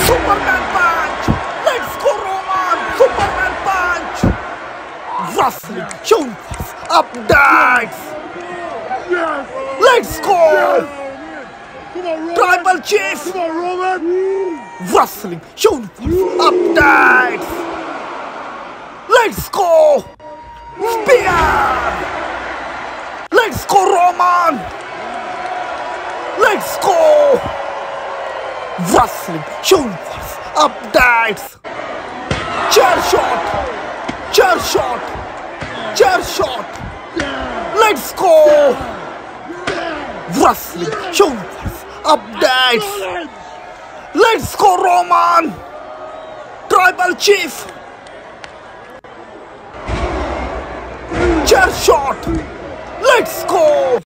Superman punch. Let's go, Roman. Superman punch. Wrestling universe updates. Let's go. Tribal Chief. Wrestling universe updates. Let's go. Spear. Let's go, Roman. Let's go. Wrestling universe updates. Chair shot. Chair shot. Chair shot. Let's go. Wrestling universe updates. Let's go, Roman. Tribal Chief. Chair shot. Let's go.